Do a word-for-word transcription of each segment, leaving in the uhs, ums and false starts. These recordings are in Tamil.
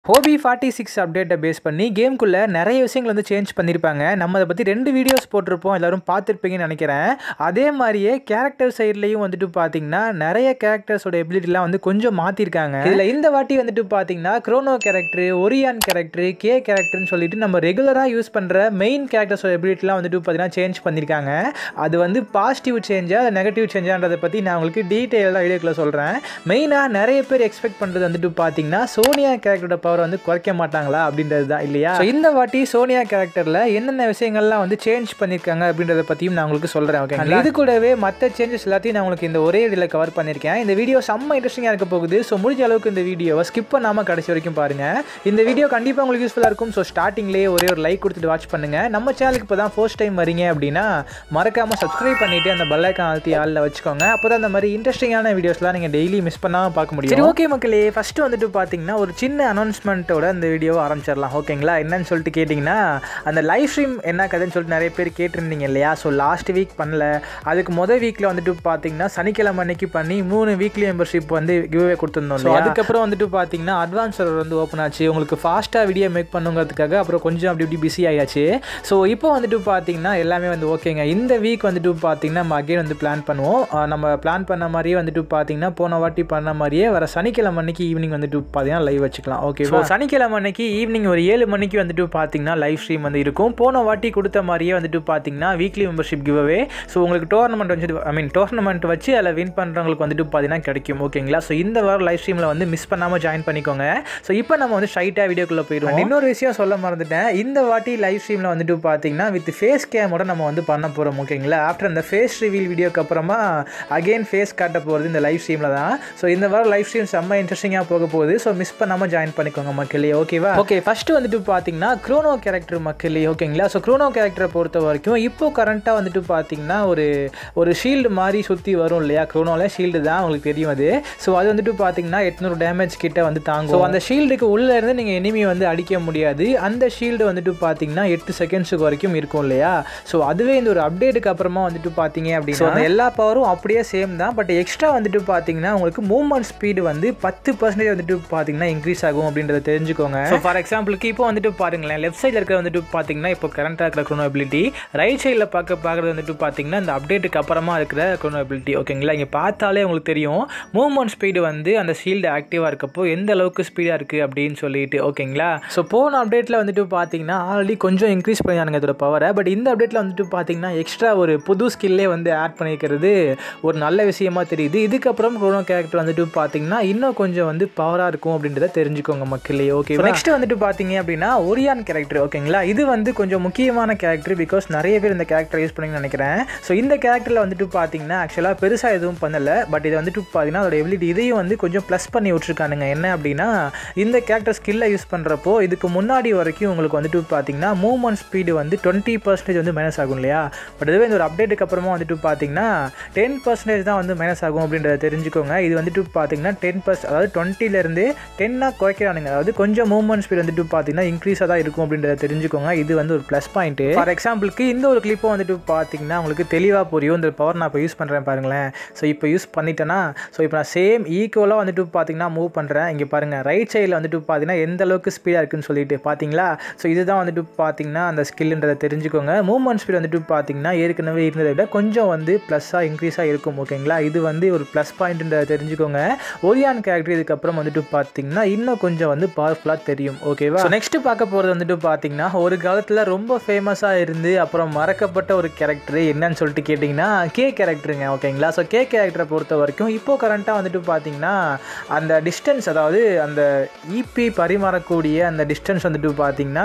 ஹோபி ஃபார்ட்டி சிக்ஸ் அப்டேட்டை பேஸ் பண்ணி கேம்குள்ளே நிறைய விஷயங்கள் வந்து சேஞ்ச் பண்ணியிருப்பாங்க. நம்ம அதை பற்றி ரெண்டு வீடியோஸ் போட்டிருப்போம், எல்லோரும் பார்த்துருப்பீங்கன்னு நினைக்கிறேன். அதே மாதிரியே கேரக்டர் சைட்லேயும் வந்துட்டு பார்த்தீங்கன்னா நிறைய கேரக்டர்ஸோட எபிலிட்டிலாம் வந்து கொஞ்சம் மாற்றிருக்காங்க. இதில் இந்த வாட்டி வந்துட்டு பார்த்தீங்கன்னா Chrono character, Orion character, K கேரக்டர்னு சொல்லிட்டு நம்ம ரெகுலராக யூஸ் பண்ணுற மெயின் கேரக்டர்ஸோட எபிலிட்டிலாம் வந்துட்டு பார்த்தீங்கன்னா சேஞ்ச் பண்ணியிருக்காங்க. அது வந்து பாசிட்டிவ் சேஞ்சா நெகட்டிவ் சேஞ்சான்றதை பற்றி நான் உங்களுக்கு டீட்டெயிலாக வீடியோக்குள்ள சொல்கிறேன். மெயினாக நிறைய பேர் எக்ஸ்பெக்ட் பண்ணுறது வந்துட்டு பார்த்தீங்கன்னா சோனியா கேரக்டரோட பவர் வந்து குறைக்க மாட்டாங்களா அப்படின்றது தான் இல்லையா. இந்த வாட்டி சோனியா கேரக்டரில் என்னென்ன விஷயங்கள்லாம் வந்து சேஞ்ச் பண்ணியிருக்காங்க அப்படின்றத பற்றியும் நான் உங்களுக்கு சொல்கிறேன். ஓகே, இது கூடவே மற்ற சேஞ்சஸ் எல்லாத்தையும் நான் உங்களுக்கு இந்த ஒரே வீடியோவில் கவர் பண்ணியிருக்கேன். இந்த வீடியோ செம்ம இன்ட்ரெஸ்டிங்காக இருக்க போகுது. ஸோ முடிஞ்ச அளவுக்கு இந்த வீடியோவை ஸ்கிப் பண்ணாமல் கடைசி வரைக்கும் பாருங்கள். இந்த வீடியோ கண்டிப்பாக உங்களுக்கு யூஸ்ஃபுல்லாக இருக்கும். ஸோ ஸ்டார்டிங்லேயே ஒரே ஒரு லைக் கொடுத்துட்டு வாட்ச் பண்ணுங்கள். நம்ம சேனலுக்கு இப்போ தான் ஃபர்ஸ்ட் டைம் வரீங்க அப்படின்னா மறக்காமல் சப்ஸ்கிரைப் பண்ணிவிட்டு அந்த பெல் ஐகான் அழுத்தி ஆளில் வச்சுக்கோங்க. அப்போ தான் அந்த மாதிரி இன்ட்ரெஸ்டிங்கான வீடியோஸ்லாம் நீங்கள் டெய்லி மிஸ் பண்ணாமல் பார்க்க முடியும். சரி, ஓகே மக்களே, ஃபஸ்ட்டு வந்துட்டு பார்த்தீங்கன்னா ஒரு சின்ன அனௌன்ஸ்மெண்ட்டோட இந்த வீடியோவை ஆரம்பிச்சிடலாம். ஓகேங்களா, என்னன்னு சொல்லிட்டு கேட்டிங்கன்னா அந்த லைவ் ஸ்ட்ரீம் என்ன கதைன்னு சொல்லிட்டு நிறைய பேர் கேட்டிருந்தீங்க இல்லையா. ஸோ லாஸ்ட் வீக் பண்ணல, அதுக்கு மொதல் வீக்கில் வந்துட்டு பார்த்தீங்கன்னா சனிக்கிழமை அன்னைக்கு பண்ணி மூணு வீக்லி மெம்பர்ஷிப் வந்து கிவ்அவே கொடுத்துருந்தோம். ஸோ அதுக்கப்புறம் வந்துட்டு பார்த்தீங்கன்னா அட்வான்ஸ் சர்வர் வந்து ஓப்பன் ஆச்சு. உங்களுக்கு ஃபாஸ்ட்டாக வீடியோ மேக் பண்ணுங்கிறதுக்காக அப்புறம் கொஞ்சம் அப்படி இப்படி பிஸி ஆகியாச்சு. ஸோ இப்போ வந்துட்டு பார்த்தீங்கன்னா எல்லாமே வந்து ஓகேங்க. இந்த வீக் வந்துட்டு பார்த்தீங்கன்னா நம்ம அகைன் வந்து பிளான் பண்ணுவோம். நம்ம பிளான் பண்ண மாதிரியே வந்துட்டு பார்த்தீங்கன்னா போன வாட்டி பண்ண மாதிரியே வர சனிக்கிழமை அன்னைக்கு ஈவினிங் வந்துட்டு பார்த்தீங்கன்னா லைவ் வச்சுக்கலாம். ஓகே, சனிக்கிழமை அன்னைக்கு ஈவினிங் ஒரு ஏழு மணிக்கு வந்துட்டு பார்த்தீங்கன்னா லைவ் ஸ்ட்ரீம் வந்து இருக்கும். போன வாட்டி கொடுத்த மாதிரியே வந்துட்டு பார்த்தீங்கன்னா வீக்லி மெம்பர்ஷிப் கிவ்அவே. ஸோ உங்களுக்கு டோர்னமெண்ட் வந்து ஐ மீன் டோர்னமெண்ட் வச்சு அதில் வின் பண்ணுறவங்களுக்கு வந்துட்டு பார்த்தீங்கன்னா கிடைக்கும். ஓகேங்களா, ஸோ இந்த வாரம் லைவ் ஸ்ட்ரீமில் வந்து மிஸ் பண்ணாமல் ஜாயின் பண்ணிக்கோங்க. ஸோ இப்போ நம்ம வந்து ஸ்ட்ரைட்டாக வீடியோக்குள்ளே போயிடுவோம். இன்னொரு விஷயம் சொல்ல மறந்துட்டேன். இந்த வாட்டி லைவ் ஸ்ட்ரீமில் வந்துட்டு பார்த்தீங்கன்னா வித் ஃபேஸ் கேமோட நம்ம வந்து பண்ண போகிறோம். ஓகேங்களா, ஆஃப்டர் அந்த ஃபேஸ் ரிவீல் வீடியோக்கு அப்புறமா அகெயின் ஃபேஸ் காட்ட போகிறது இந்த லைவ் ஸ்ட்ரீமில் தான். ஸோ இந்த வாரம் லைவ் ஸ்ட்ரீம் செம்ம இன்ட்ரெஸ்டிங்காக போக போகுது. ஸோ மிஸ் பண்ணாமல் ஜாயின் பண்ணிக்கோங்க மக்களே. ஓகேவா, ஓகே, ஃபஸ்ட்டு வந்துட்டு பார்த்தீங்கன்னா க்ரோனோ கேரக்டர் மக்களே. ஓகேங்களா, ஸோ க்ரோனோ கேரக்டரை பொறுத்த வரைக்கும் இப்போ கரண்ட்டாக வந்துட்டு பார்த்தீங்கன்னா ஒரு ஒரு ஷீல்டு மாதிரி சுற்றி வரும் இல்லையா. க்ரோனோவில் ஷீல்டு தான் உங்களுக்கு தெரியும் அது. ஸோ அது வந்துட்டு பார்த்தீங்கன்னா எட்நூறு டேமேஜ் கிட்ட வந்து தாங்கும். ஸோ அந்த ஷீல்டுக்கு உள்ளே இருந்து நீங்கள் எனிமி வந்து அடிக்க முடியாது. அந்த ஷீல்டு வந்துட்டு பார்த்தீங்கன்னா எட்டு செகண்ட்ஸுக்கு வரைக்கும் இருக்கும் இல்லையா. ஸோ அதுவே இந்த ஒரு அப்டேட்டுக்கு அப்புறமா வந்துட்டு பார்த்தீங்க அப்படின்னா அந்த எல்லா பவரும் அப்படியே சேம் தான். பட் எக்ஸ்ட்ரா வந்துட்டு பார்த்தீங்கன்னா உங்களுக்கு மூவ்மெண்ட் ஸ்பீடு வந்து பத்து பர்சன்டேஜ் வந்துட்டு பார்த்தீங்கன்னா இன்க்ரீஸ் ஆகும் அப்படின்றத தெரிஞ்சுக்கோங்க. ஸோ ஃபார் எக்ஸாம்பிளுக்கு இப்போ வந்துட்டு பாருங்களேன், லெஃப்ட் சைடில் இருக்கிற வந்துட்டு பார்த்தீங்கன்னா இப்போ கரண்ட்டாக இருக்கிற க்ரோனோ எபிலிட்டி, ரைட் சைடில் பார்க்க பார்க்குறது வந்துட்டு பார்த்தீங்கன்னா இந்த அப்டேட்டுக்கு அப்புறமா இருக்கிற க்ரோனோ எபிலிட்டி. ஓகேங்களா, இங்கே பார்த்தாலே உங்களுக்கு தெரியும் மூவ்மெண்ட் ஸ்பீடு வந்து அந்த ஷீல்டு ஆக்டிவாக இருக்கப்போ எந்த அளவுக்கு ஸ்பீடாக இருக்குது அப்படின்னு சொல்லிட்டு. ஓகேங்களா, ஸோ போன அப்டேட்டில் வந்துட்டு பார்த்தீங்கன்னா ஆல்ரெடி கொஞ்சம் இன்க்ரீஸ் பண்ணியானுங்க இதோட பவரை. பட் இந்த அப்டேட்டில் வந்துட்டு பார்த்தீங்கன்னா எக்ஸ்ட்ரா ஒரு புது ஸ்கில்லே வந்து ஆட் பண்ணிக்கிறது ஒரு நல்ல விஷயமா தெரியுது. இதுக்கப்புறம் க்ரோனோ கேரக்டர் வந்துட்டு பார்த்தீங்கன்னா இன்னும் கொஞ்சம் வந்து பவராக இருக்கும் அப்படின்றத தெரிஞ்சுக்கோங்க மக்களே. ஓகே, நெக்ஸ்ட் வந்துட்டு பார்த்தீங்க அப்படின்னா ஒரியான் கேரக்டர். ஓகேங்களா, இது வந்து கொஞ்சம் முக்கியமான கேரக்டர். பிகாஸ் நிறைய பேர் இந்த கேரக்டர் யூஸ் பண்ணி நினைக்கிறேன். ஸோ இந்த கேரக்டரில் வந்துட்டு பார்த்தீங்கன்னா ஆக்சுவலாக பெருசாக எதுவும் பண்ணலை. பட் இது வந்துட்டு பார்த்தீங்கன்னா அதோட எபிலிட்டி இதையும் வந்து கொஞ்சம் ப்ளஸ் பண்ணி விட்டுருக்கானுங்க. என்ன அப்படின்னா இந்த கேரக்டர் ஸ்கில்லை யூஸ் பண்ணுறப்போ இதுக்கு முன்னாடி வரைக்கும் உங்களுக்கு வந்துட்டு பார்த்தீங்கன்னா மூவ்மெண்ட் ஸ்பீடு வந்து டுவெண்ட்டி பர்சன்டேஜ் வந்து மைனஸ் ஆகும் இல்லையா. பட் இதுவே இந்த ஒரு அப்டேட்டுக்கு அப்புறமா வந்துட்டு பார்த்தீங்கன்னா டென் பர்சன்டேஜ் தான் வந்து மைனஸ் ஆகும் அப்படின்றத தெரிஞ்சுக்கோங்க. இது வந்துட்டு பார்த்தீங்கன்னா டென் பர்சன்ட் அதாவது டுவெண்ட்டிலேருந்து டென்னாக குறைக்கிறானுங்க. அதாவது கொஞ்சம் மூவ்மெண்ட் ஸ்பீட் வந்துட்டு பார்த்தீங்கன்னா இன்க்ரீஸாக தான் இருக்கும் அப்படின்றத தெரிஞ்சுக்கோங்க. இது வந்து ஒரு ப்ளஸ் பாயிண்ட்டு. ஃபார் எக்ஸாம்பிளுக்கு இந்த ஒரு கிளிப்பை வந்துட்டு பார்த்தீங்கன்னா உங்களுக்கு தெளிவாக புரியும். இந்த பவர் நான் இப்போ யூஸ் பண்ணுறேன் பாருங்களேன். ஸோ இப்போ யூஸ் பண்ணிட்டேன்னா ஸோ இப்போ நான் சேம் ஈக்குவலாக வந்துட்டு பார்த்தீங்கன்னா மூவ் பண்ணுறேன். இங்கே பாருங்கள், ரைட் சைடில் வந்துட்டு பார்த்தீங்கன்னா எந்த அளவுக்கு ஸ்பீடாக இருக்குன்னு சொல்லிட்டு பார்த்தீங்களா. ஸோ இதுதான் வந்துட்டு பார்த்தீங்கன்னா அந்த ஸ்கில்ன்றதை தெரிஞ்சுக்கோங்க. மூவ்மெண்ட் ஸ்பீட் வந்துட்டு பார்த்தீங்கன்னா ஏற்கனவே இருந்ததை விட கொஞ்சம் வந்து ப்ளஸ்ஸாக இன்க்ரீஸாக இருக்கும். ஓகேங்களா, இது வந்து ஒரு ப்ளஸ் பாயிண்ட்ன்றதை தெரிஞ்சுக்கோங்க. ஒரியான் கேரக்டர் இதுக்கப்புறம் வந்துட்டு பார்த்தீங்கன்னா இன்னும் கொஞ்சம் வந்து பவர்ஃபுல்லாக தெரியும். ஓகேவா, நெக்ஸ்ட் பார்க்க போகிறது வந்துட்டு பார்த்தீங்கன்னா ஒரு காலத்தில் ரொம்ப ஃபேமஸாக இருந்து அப்புறம் மறக்கப்பட்ட ஒரு கேரக்டர் என்னன்னு சொல்லிட்டு கேட்டிங்கன்னா கே கேரக்டருங்க. ஓகேங்களா, ஸோ கே கேரக்டரை பொறுத்த வரைக்கும் இப்போ கரண்ட்டாக வந்துட்டு பார்த்தீங்கன்னா அந்த டிஸ்டன்ஸ் அதாவது அந்த இபி பரிமாறக்கூடிய அந்த டிஸ்டன்ஸ் வந்துட்டு பார்த்தீங்கன்னா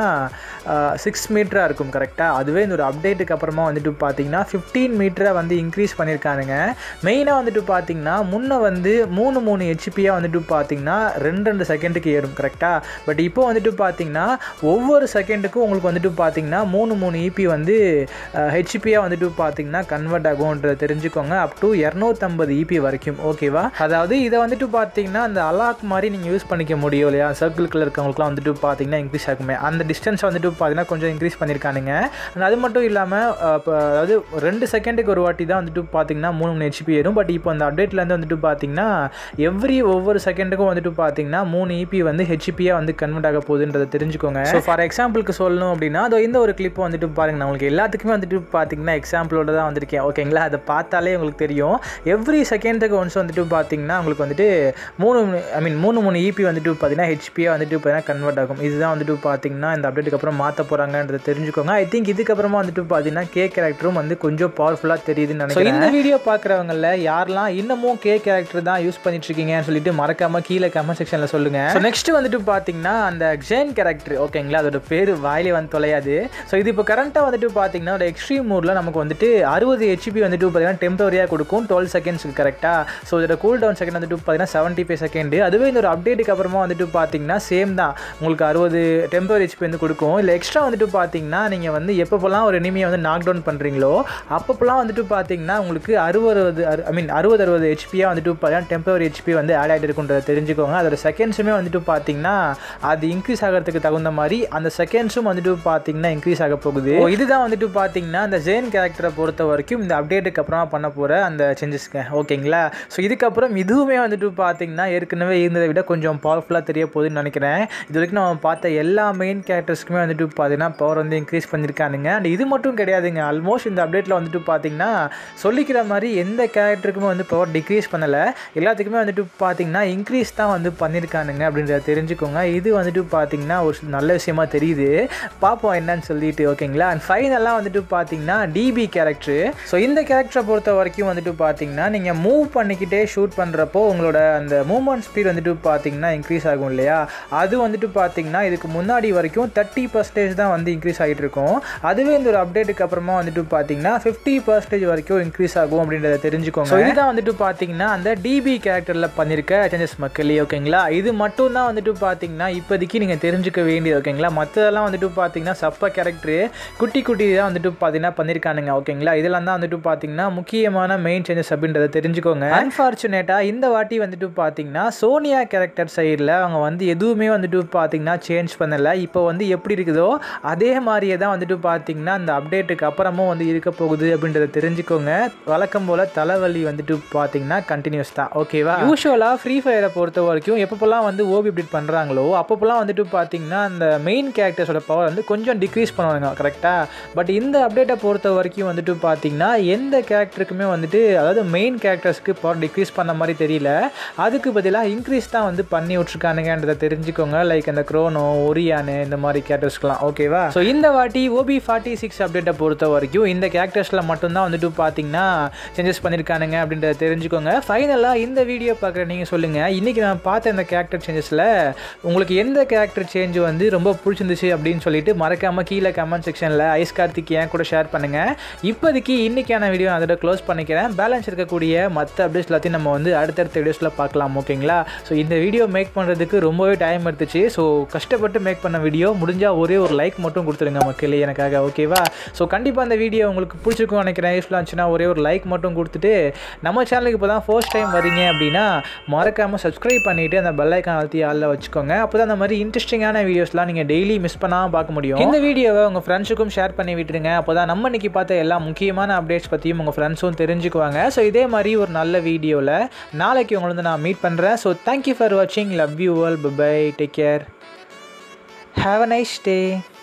சிக்ஸ் மீட்டராக இருக்கும் கரெக்டாக. அதுவே இந்த ஒரு அப்டேட்டுக்கு அப்புறமா வந்துட்டு பார்த்தீங்கன்னா ஃபிஃப்டீன் மீட்டரை வந்து இன்க்ரீஸ் பண்ணியிருக்கானுங்க. மெயினாக வந்துட்டு பார்த்தீங்கன்னா முன்னே வந்து மூணு மூணு ஹெச்பியாக வந்துட்டு பார்த்தீங்கன்னா ரெண்டு ரெண்டு செகண்டுக்கு ஏறும் கரெக்டாக. பட் இப்போ வந்துட்டு பார்த்தீங்கன்னா ஒவ்வொரு செகண்டுக்கும் உங்களுக்கு வந்துட்டு பார்த்தீங்கன்னா மூணு மூணு இபி வந்து ஹெச்பியாக வந்துட்டு பார்த்தீங்கன்னா கன்வெர்ட் ஆகும்ன்றதை தெரிஞ்சுக்கோங்க. அப் டு இரநூத்தம்பது இபி வரைக்கும். ஓகேவா, அதாவது இதை வந்துட்டு பார்த்தீங்கன்னா அந்த அலாக் மாதிரி நீங்கள் யூஸ் பண்ணிக்க முடியும் இல்லையா. சர்க்கிள்குள்ளே இருக்கவங்களுக்குலாம் வந்துட்டு பார்த்தீங்கன்னா இன்க்ரீஸ் ஆகுமே அந்த டிஸ்டன்ஸ் வந்துட்டு பார்த்தீங்கன்னா கொஞ்சம் இன்க்ரீஸ் பண்ணியிருக்கானுங்க. அது மட்டும் இல்லாமல் அதாவது ரெண்டு செகண்டுக்கு ஒரு வாட்டி தான் வந்துட்டு பார்த்தீங்கன்னா மூணு மூணு ஹெச்பி ஏறும். பட் இப்போ அந்த அப்டேட்லேருந்து வந்துட்டு பார்த்தீங்கன்னா எவ்ரி ஒவ்வொரு செகண்டுக்கும் வந்துட்டு பார்த்தீங்கன்னா மூணு இபி வந்து ஹெச்பியாக வந்து கன்வெர்ட் ஆக போகுதுன்றதை தெரிஞ்சுக்கோங்க. ஸோ ஃபார் எக்ஸாம்பிளுக்கு சொல்லணும் அப்படின்னா அதோ இந்த ஒரு கிளிப்பை வந்துட்டு பாருங்கள். நான் உங்களுக்கு எல்லாத்துக்குமே வந்துட்டு பார்த்தீங்கன்னா எக்ஸாம்பிளோட தான் வந்திருக்கேன். ஓகேங்களா, அதை பார்த்தாலே உங்களுக்கு தெரியும். எவ்ரி செகண்டுக்கு ஒன்ஸ் வந்துட்டு பார்த்தீங்கன்னா உங்களுக்கு வந்துட்டு மூணு ஐ மீன் மூணு மூணு இபி வந்துட்டு பார்த்தீங்கன்னா ஹெச்பியாக வந்துட்டு பார்த்தீங்கன்னா கன்வெர்ட் ஆகும். இதுதான் வந்துட்டு பார்த்தீங்கன்னா இந்த அப்டேட்டுக்கு அப்புறம் மாற்ற போகிறாங்கன்றதை தெரிஞ்சுக்கோங்க. ஐ திங்க் இதுக்கப்புறமா வந்துட்டு பார்த்தீங்கன்னா கே கேரக்டரும் வந்து கொஞ்சம் பவர்ஃபுல்லாக தெரியுதுன்னு நினைக்கிறேன். இந்த வீடியோ பார்க்குறவங்கள யாரெல்லாம் இன்னமும் கே கேரக்டர் தான் யூஸ் பண்ணிட்டு இருக்கீங்கன்னு சொல்லிட்டு மறக்காம கீழே கமெண்ட் செக்ஷனில் சொல்லுங்க. ஸோ நெக்ஸ்ட் வந்துட்டு பார்த்தீங்கன்னா அந்த ஜேன் கேரக்டர், ஓகேங்களா, அதோட பேர் வாயிலே வந்து தொலையாது. ஸோ இது இப்போ கரண்ட்டாக வந்துட்டு பார்த்தீங்கன்னா ஒரு எக்ஸ்ட்ரீம் மோடில் நமக்கு வந்துட்டு அறுபது ஹெச்பி வந்துட்டு பார்த்தீங்கன்னா டெம்பரரியாக கொடுக்கும் டுவெல் செகண்ட்ஸ்க்கு கரெக்டாக. ஸோ இதோட கூல் டவுன் செகண்ட் வந்துட்டு பார்த்தீங்கன்னா செவன்ட்டி ஃபைவ் செகண்ட். அதுவே இந்த ஒரு அப்டேட்டுக்கு அப்புறமா வந்துட்டு பார்த்தீங்கன்னா சேம் தான், உங்களுக்கு அறுபது டெம்பரரி ஹெச்பி வந்து கொடுக்கும். இல்லை எக்ஸ்ட்ரா வந்துட்டு பார்த்தீங்கன்னா நீங்கள் வந்து எப்பப்போலாம் ஒரு எனிமியை வந்து நாக் டவுன் பண்ணுறீங்களோ அப்பப்போலாம் வந்துட்டு பார்த்தீங்கன்னா உங்களுக்கு அறுபது ஐ மீன் அறுபது அறுபது ஹெச்பியாக வந்துட்டு பார்த்தீங்கன்னா டெம்பரரி ஹெச்பி வந்து ஆட் ஆகிட்டு இருக்குன்றதை தெரிஞ்சுக்கோங்க. அதோட செகண்ட்ஸுமே வந்துட்டு பார்த்தீங்கன்னா அது இன்க்ரீஸ் ஆகிறதுக்கு தகுந்த மாதிரி அந்த செகண்ட்ஸும் வந்துட்டு பார்த்தீங்கன்னா இன்க்ரீஸ் ஆக போகுது. இதுதான் வந்துட்டு பார்த்தீங்கன்னா அந்த ஜேன் கேரக்டரை பொறுத்த வரைக்கும் இந்த அப்டேட்டுக்கு அப்புறமா பண்ண போகிற அந்த சேஞ்சஸ்க்கு, ஓகேங்களா. ஸோ இதுக்கப்புறம் இதுவுமே வந்துட்டு பார்த்தீங்கன்னா ஏற்கனவே இருந்ததை விட கொஞ்சம் பவர்ஃபுல்லாக தெரிய போகுதுன்னு நினைக்கிறேன். இது வரைக்கும் நம்ம பார்த்த எல்லா மெயின் கேரக்டர்ஸ்க்குமே வந்துட்டு பார்த்தீங்கன்னா பவர் வந்து இன்க்ரீஸ் பண்ணியிருக்கானுங்க. அண்ட் இது மட்டும் கிடையாதுங்க, ஆல்மோஸ்ட் இந்த அப்டேட்டில் வந்துட்டு பார்த்தீங்கன்னா சொல்லிக்கிற மாதிரி எந்த கேரக்டருக்குமே வந்து பவர் டிக்ரீஸ் பண்ணலை, எல்லாத்துக்குமே வந்துட்டு பார்த்தீங்கன்னா இன்க்ரீஸ் தான் வந்து பண்ணியிருக்கானுங்க அப்படின்றத தெரிஞ்சுக்கோங்க. இது வந்துட்டு பார்த்தீங்கன்னா ஒரு நல்ல விஷயமா தெரியுது. பார்ப்போம் என்னன்னு சொல்லிட்டு, ஓகேங்களா. அண்ட் ஃபைனலாக வந்துட்டு பார்த்தீங்கன்னா டிபி கேரக்டர். ஸோ இந்த கேரக்டரை பொறுத்த வரைக்கும் வந்துட்டு பார்த்தீங்கன்னா நீங்கள் மூவ் பண்ணிக்கிட்டே ஷூட் பண்ணுறப்போ உங்களோட அந்த மூவ்மெண்ட் ஸ்பீட் வந்துட்டு பார்த்தீங்கன்னா இன்க்ரீஸ் ஆகும் இல்லையா. அது வந்துட்டு பார்த்தீங்கன்னா இதுக்கு முன்னாடி வரைக்கும் தேர்ட்டி பர்சன்டேஜ் தான் வந்து இன்க்ரீஸ் ஆகிட்டு இருக்கும். அதுவே இந்த ஒரு அப்டேட்டுக்கு அப்புறமா வந்துட்டு பார்த்தீங்கன்னா ஃபிஃப்டி பர்சன்டேஜ் வரைக்கும் இன்க்ரீஸ் ஆகும் அப்படின்றத தெரிஞ்சுக்கோங்க. ஸோ இதுதான் வந்துட்டு பார்த்தீங்கன்னா அந்த டிபி கேரக்டரில் பண்ணியிருக்க சேஞ்சஸ் மக்களே, ஓகேங்களா. இது மட்டும் தான் வந்துட்டு பார்த்தீங்கன்னா இப்போதைக்கு நீங்கள் தெரிஞ்சுக்க வேண்டியது, ஓகேங்களா. மற்றதெல்லாம் வந்துட்டு பார்த்தீங்கன்னா சப்ப கேரக்டரு குட்டி குட்டி தான் வந்துட்டு பார்த்தீங்கன்னா பண்ணியிருக்கானுங்க, ஓகேங்களா. இதெல்லாம் தான் வந்துட்டு பார்த்தீங்கன்னா முக்கியமான மெயின் சேஞ்சஸ் அப்படின்றத தெரிஞ்சுக்கோங்க. அன்ஃபார்ச்சுனேட்டாக இந்த வாட்டி வந்துட்டு பார்த்தீங்கன்னா சோனியா கேரக்டர் சைடில் அவங்க வந்து எதுவுமே வந்துட்டு பார்த்தீங்கன்னா சேஞ்ச் பண்ணலை. இப்போ வந்து எப்படி இருக்குதோ அதே மாதிரியே தான் வந்துட்டு பார்த்தீங்கன்னா அந்த அப்டேட்டுக்கு அப்புறமும் வந்து இருக்க போகுது அப்படின்றத தெரிஞ்சுக்கோங்க. வழக்கம் போல் தலைவலி வந்துட்டு பார்த்தீங்கன்னா கண்டினியூஸ் தான், ஓகேவா. யூஸ்வலாக ஃப்ரீ ஃபயரை பொறுத்த வரைக்கும் எப்பப்போலாம் வந்து ஓபி அப்டேட் பண்ணுறாங்களோ அப்பப்போலாம் வந்துட்டு பார்த்தீங்கன்னா அந்த மெயின் கேரக்டர்ஸோட பவர் வந்து கொஞ்சம் டிக்ரீஸ் பண்ணுவாங்க, கரெக்டாக. பட் இந்த அப்டேட்டை பொறுத்த வரைக்கும் வந்துட்டு பார்த்தீங்கன்னா எந்த கேரக்டருக்குமே வந்துட்டு அதாவது மெயின் கேரக்டர்ஸ்க்கு பவர் டிக்ரீஸ் பண்ண மாதிரி தெரியல, அதுக்கு பதிலாக இன்க்ரீஸ் தான் வந்து பண்ணி விட்ருக்கானுங்கன்றதை தெரிஞ்சுக்கோங்க. லைக் அந்த க்ரோனோ, ஒரியானு இந்த மாதிரி கேரக்டர்ஸ்க்குலாம், ஓகேவா. ஸோ இந்த வாட்டி ஓபி ஃபார்ட்டி சிக்ஸ் அப்டேட்டை பொறுத்த வரைக்கும் இந்த கேரக்டர்ஸில் மட்டும்தான் வந்துட்டு பார்த்தீங்கன்னா சேஞ்சஸ் பண்ணியிருக்கானுங்க அப்படின்றத தெரிஞ்சுக்கோங்க. ஃபைனலாக இந்த வீடியோ பார்க்குற நீங்கள் சொல்லுங்கள், இன்றைக்கி நான் பார்த்த இந்த கேரக்டர் சேஞ்சஸில் உங்களுக்கு எந்த கேரக்டர் சேஞ்ச் வந்து ரொம்ப பிடிச்சிருந்துச்சு அப்படின்னு சொல்லிட்டு மறக்காமல் கீழே கமெண்ட் செக்ஷனில் ஐஸ் கார்த்திக் ஏன் கூட ஷேர் பண்ணுங்கள். இப்போதைக்கு இன்றைக்கான வீடியோ நான் அதோட க்ளோஸ் பண்ணிக்கிறேன். பேலன்ஸ் இருக்கக்கூடிய மற்ற அப்டேட்ஸ் எல்லாத்தையும் நம்ம வந்து அடுத்தடுத்த வீடியோஸில் பார்க்கலாம், ஓகேங்களா. ஸோ இந்த வீடியோ மேக் பண்ணுறதுக்கு ரொம்பவே டைம் எடுத்துச்சு. ஸோ கஷ்டப்பட்டு மேக் பண்ண வீடியோ, முடிஞ்சால் ஒரே ஒரு லைக் மட்டும் கொடுத்துருங்க மக்களே எனக்காக, ஓகேவா. ஸோ கண்டிப்பாக அந்த வீடியோ உங்களுக்கு பிடிச்சிருக்கும் நினைக்கிறேன். யூஸ்ஃபுல்லாக இருந்துச்சுன்னா ஒரே ஒரு லைக் மட்டும் கொடுத்துட்டு நம்ம சேனலுக்கு இப்போ தான் ஃபர்ஸ்ட் டைம் வரீங்க அப்படின்னா மறக்காமல் சப்ஸ்கிரைப் பண்ணிவிட்டு அந்த பெல் ஐக்கான் அழுத்தி ஆளில் வச்சுக்கோங்க. அப்போ தான் அந்த மாதிரி இன்ட்ரெஸ்டிங்கான வீடியோஸ்லாம் நீங்கள் டெய்லி மிஸ் பண்ணாமல் பார்க்க முடியும். இந்த வீடியோவை உங்கள் ஃப்ரெண்ட்ஸுக்கும் ஷேர் பண்ணி விட்டுருங்க. அப்போ தான் நம்ம இன்னைக்கு பார்த்த எல்லா முக்கியமான அப்டேட்ஸ் பற்றியும் உங்கள் ஃப்ரெண்ட்ஸும் தெரிஞ்சுக்குவாங்க. ஸோ இதே மாதிரி ஒரு நல்ல வீடியோவில் நாளைக்கு உங்களை வந்து நான் மீட் பண்ணுறேன். ஸோ தேங்க்யூ ஃபார் வாட்சிங். Love you all. Bye bye. Take care. Have a nice day.